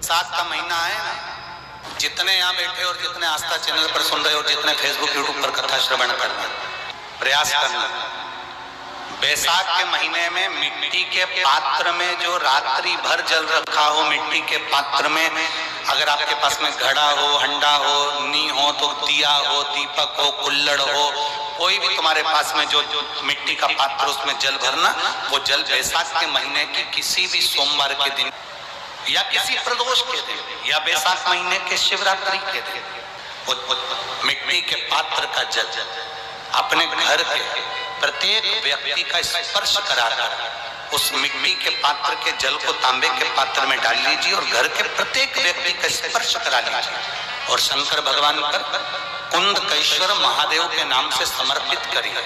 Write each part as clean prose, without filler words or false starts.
साथ का महीना है ना, जितने यहाँ बैठे और जितने आस्था चैनल पर सुन रहे और जितने फेसबुक यूट्यूब पर कथा श्रवण करना, प्रयास करना, बैसाख के महीने में मिट्टी के पात्र में जो रात्रि भर जल रखा हो, मिट्टी के पात्र में अगर आपके पास में घड़ा हो, हंडा हो, नी हो तो दिया हो, दीपक हो, कुल्लड़ हो, कोई भी तुम्हारे पास में जो मिट्टी का पात्र उसमें जल भरना, वो जल बैसाख के महीने की किसी भी सोमवार के दिन या किसी प्रदोष के दिन या बैसाख महीने के शिवरात्रि के दिन मिट्टी के पात्र का जल अपने घर के प्रत्येक व्यक्ति का स्पर्श कराकर उस मिट्टी के पात्र के जल को तांबे के पात्र में डाल लीजिए और घर के प्रत्येक व्यक्ति का स्पर्श करा लीजिए और शंकर भगवान पर कुंदकेश्वर महादेव के नाम से समर्पित करिए।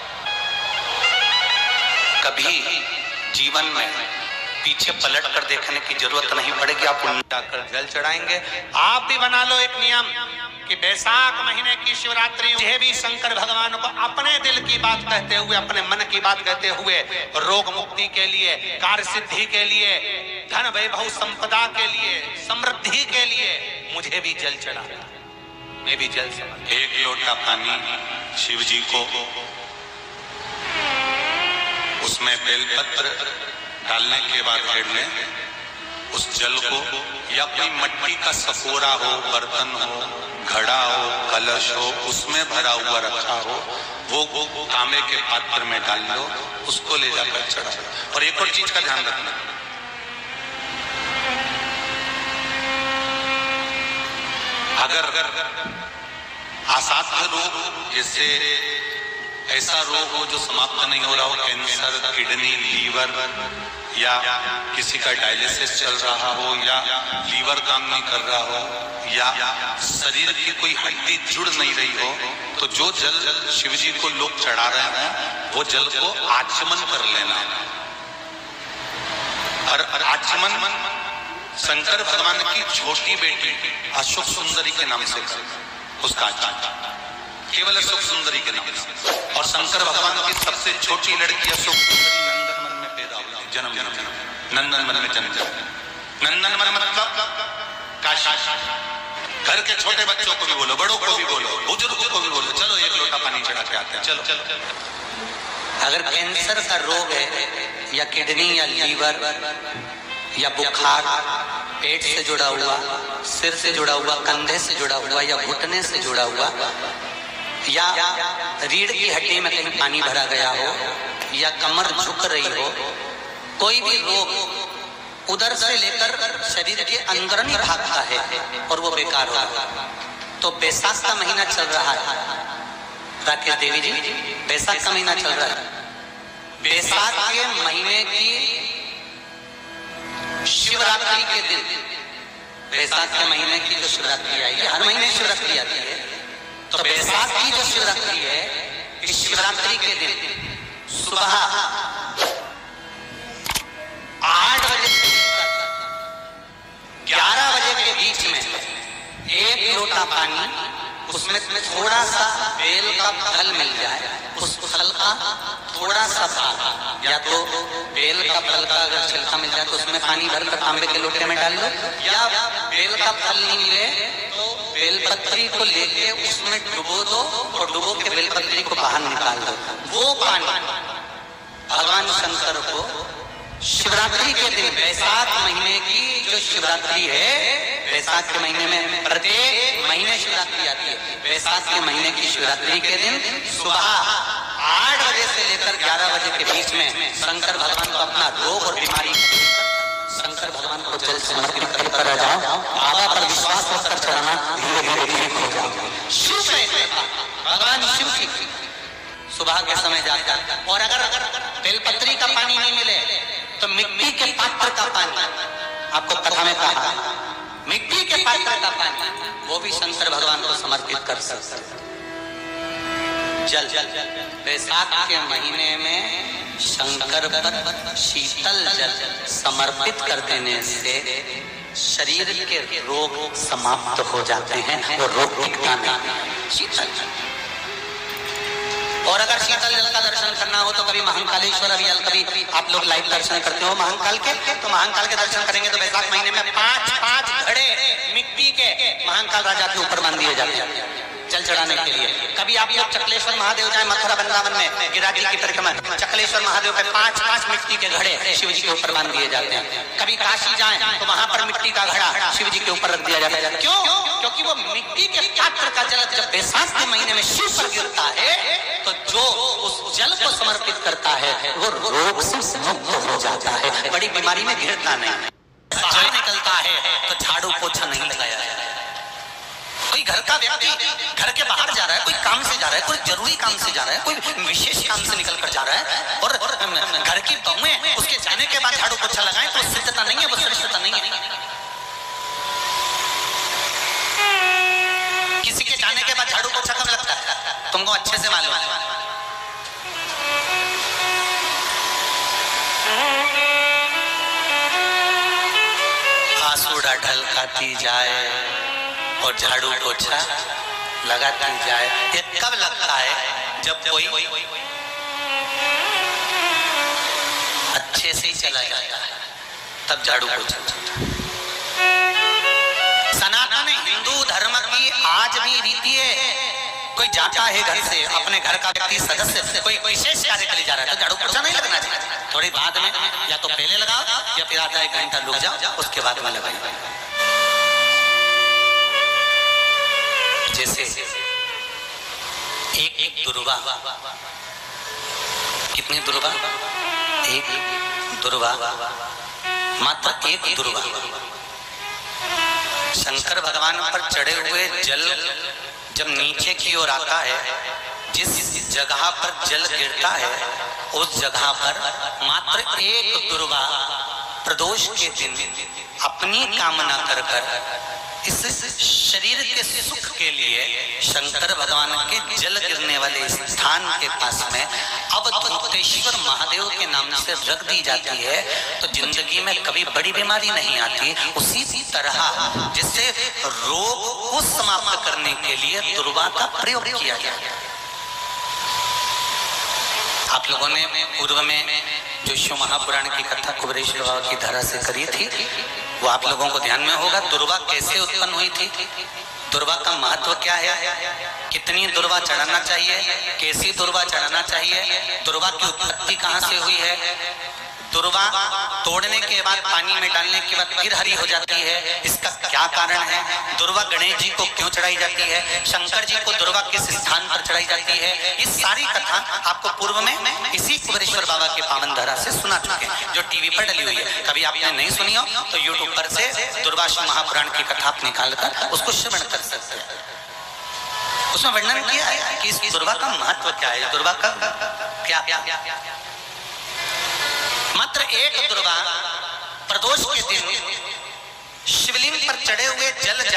कभी जीवन में पीछे पलट कर देखने की जरूरत नहीं पड़ेगी, आप उठाकर जल चढ़ाएंगे। आप भी बना लो एक नियम कि बैसाख महीने की शिवरात्रि मुझे भी शंकर भगवान को अपने दिल की बात कहते हुए, अपने मन की बात कहते हुए, रोग मुक्ति के लिए, कार्य सिद्धि के लिए, धन वैभव संपदा के लिए, समृद्धि के लिए मुझे भी जल चढ़ा, मैं भी जल चढ़ा। एक लोटा पानी शिव जी को, उसमें बेलपत्र डालने के बाद फेर लें उस जल को, या कोई मिट्टी का सकोरा हो, बर्तन हो, घड़ा हो, कलश हो, उसमें भरा हुआ रखा हो, वो तांबे के पात्र में डाल लो, उसको ले जाकर चढ़ाओ। और एक और चीज का ध्यान रखना, अगर असाध्य रोग, जैसे ऐसा रोग हो जो समाप्त नहीं हो रहा हो, कैंसर, किडनी, लीवर, या किसी का डायलिसिस चल रहा हो, या लीवर काम नहीं कर रहा हो, या शरीर की कोई हड्डी जुड़ नहीं रही हो, तो जो जल शिवजी को लोग चढ़ा रहे हैं वो जल को आचमन कर लेना। और आचमन शंकर भगवान की छोटी बेटी अशोक सुंदरी के नाम से कर उसका आचमन, केवल अशोक सुंदरी के नाम से। और शंकर भगवान की सबसे छोटी लड़की अशोक सुंदरी नंदनवन में पैदा हुई, जन्म नंदनवन में जन्म। नंदनवन मतलब काशी। घर के छोटे बच्चों को भी बोलो, बड़ों को भी बोलो, बुजुर्गों को भी बोलो, चलो एक लोटा पानी चढ़ा के आते हैं, चलो। अगर कैंसर का रोग है या किडनी या लीवर या बुखार, पेट से जुड़ा हुआ, सिर से जुड़ा हुआ, कंधे से जुड़ा हुआ या घुटने से जुड़ा हुआ, या रीढ़ की हड्डी में कहीं पानी भरा गया हो, या कमर झुक रही हो, कोई भी रोग उधर से लेकर शरीर के अंदर नहीं भागता है और वो बेकार हो रहा है। तो बैसाख का महीना चल रहा है राकेश देवी जी, बैसाख का महीना चल रहा है। बैसाख के महीने की शिवरात्रि के दिन, बैसाख के महीने की जो शिवरात्रि आएगी, हर महीने शिवरात्रि आती है, तो बैसाख की जो शिवरात्रि है, इस शिवरात्रि के दिन सुबह 8 बजे से 11 बजे के बीच में एक लोटा पानी, उसमें थोड़ा सा बेल का फल मिल जाए, उस फल का थोड़ा सा भाग, या तो बेल का फल का अगर छिलका मिल जाए तो उसमें पानी भरकर तांबे के लोटे में डाल लो, या बेल का फल नहीं मिले तो बेलपत्री को लेके उसमें डुबो दो और डुबो के बेलपत्री को बाहर निकाल दो। वो पानी भगवान शंकर को शिवरात्रि के दिन, बैसाख महीने की जो शिवरात्रि है, बैसाख के महीने में प्रत्येक महीने शिवरात्रि आती है, बैसाख के महीने की शिवरात्रि के दिन सुबह 8 बजे से लेकर 11 बजे के बीच में शंकर भगवान को अपना रोग और बीमारी, शंकर भगवान को जल समर्पित कर आ जाओ, बाबा पर विश्वास रखकर चढ़ाना, धीरे धीरे ठीक हो जाओ। शिव से भगवान शिव की सुबह के समय जाकर, और अगर बेलपत्री का पानी नहीं मिले तो मिट्टी के पात्र का पानी, आपको कथा में कहा मिट्टी के पात्र का पानी, वो भी शंकर भगवान को समर्पित कर सकते। जल बैसाख के महीने में शंकर पर शीतल जल समर्पित कर देने से शरीर के रोग समाप्त हो जाते हैं और रोग टिकता नहीं। शीतल जल, और अगर शीतल जल का दर्शन करना हो तो कभी महाकालेश्वर अभियान, कभी आप लोग लाइव दर्शन करते हो महाकाल के, तो महाकाल के दर्शन करेंगे तो बैसाख महीने में 5 राजा के ऊपर बांध दिए जाते हैं जल चढ़ाने के लिए। कभी आप लोग चकलेश्वर महादेव जाए मथुरा वृंदावन में, गिरिराज जी की परिक्रमा, चकलेश्वर महादेव पे 5-5 मिट्टी के घड़े शिव जी के ऊपर बांध दिए जाते हैं। कभी काशी जाएं तो वहां पर मिट्टी का घड़ा शिव जी के ऊपर रख दिया जाता है। क्यों? क्योंकि वो मिट्टी के पात्र का जल जब बैसाख के महीने में शिव पर गिरता है तो जो उस जल को समर्पित करता है वो रोग से मुक्त हो जाता है, बड़ी बीमारी में घिरता नहीं। बाहर निकलता है तो झाड़ू पोछा नहीं लगाया है। कोई घर का व्यक्ति घर के बाहर जा रहा है, कोई काम से जा रहा है, कोई जरूरी काम से जा रहा है, कोई विशेष काम से निकल कर जा रहा है और घर की बहुएं उसके जाने के बाद झाड़ू पोछा लगाएं तो सिद्धता नहीं है, वो श्रेष्ठता नहीं है। किसी के जाने के बाद झाड़ू पोछा कब लगता है तुमको अच्छे से मालूम है। आसूड़ा ढलकाती जाए और झाड़ू पोछा लगाती जाए। ये कब लगता है? जब कोई अच्छे से ही चला जाता है तब झाड़ू पोछा। सनातन हिंदू धर्म की आज भी रीति है, कोई जाता है घर से, अपने घर का व्यक्ति सदस्य कोई विशेष कार्य के लिए जा रहा है तो झाड़ू पोछा नहीं लगना चाहिए। थोड़ी बाद में या तो पहले लगाओ या फिर आधा 1 घंटा रुक जाओ, उसके बाद में लगाइए। जैसे एक दुर्वा, कितनी दुर्वा? एक दुर्वा, मात्र एक दुर्वा शंकर भगवान पर चढ़े हुए जल जब नीचे की ओर आता है, जिस जगह पर जल गिरता है उस जगह पर मात्र एक दुर्वा प्रदोष के दिन अपनी कामना कर इस शरीर के सुख के लिए शंकर भगवान के जल गिरने वाले स्थान के पास में अवधूतेश्वर महादेव के नाम से रख दी जाती है तो जिंदगी में कभी बड़ी बीमारी नहीं आती। उसी तरह जिससे रोग को समाप्त करने के लिए दुर्वा का प्रयोग किया गया। आप लोगों ने पूर्व में जो शिव महापुराण की कथा कुबेरेश्वर बाबा की धारा से करी थी वो आप लोगों को ध्यान में होगा। दुर्वा कैसे उत्पन्न हुई थी, दुर्वा का महत्व क्या है, कितनी दुर्वा चढ़ाना चाहिए, कैसी दुर्वा चढ़ाना चाहिए, दुर्वा की उत्पत्ति कहाँ से हुई है, दुर्वा तोड़ने के बाद पानी में डालने के बाद फिर हरी हो जाती है, इसका क्या कारण है, दुर्वा गणेश जी को क्यों चढ़ाई जाती है, शंकर जी को दुर्वा किस स्थान पर चढ़ाई जाती है, ये सारी कथा आपको पूर्व में इसी कुबेरेश्वर बाबा के पावन धारा से सुना चुके हैं जो टीवी पर डली हुई है। कभी आपने नहीं सुनी हो तो यूट्यूब पर से दुर्वा शिव महापुराण की कथा आप निकाल कर उसको श्रवण कर सकते हैं। उसमें वर्णन किया है कि इस दुर्वा का महत्व क्या है, दुर्वा का क्या। मात्र एक दुर्वा प्रदोष के दिन शिवलिंग पर चढ़े हुए जल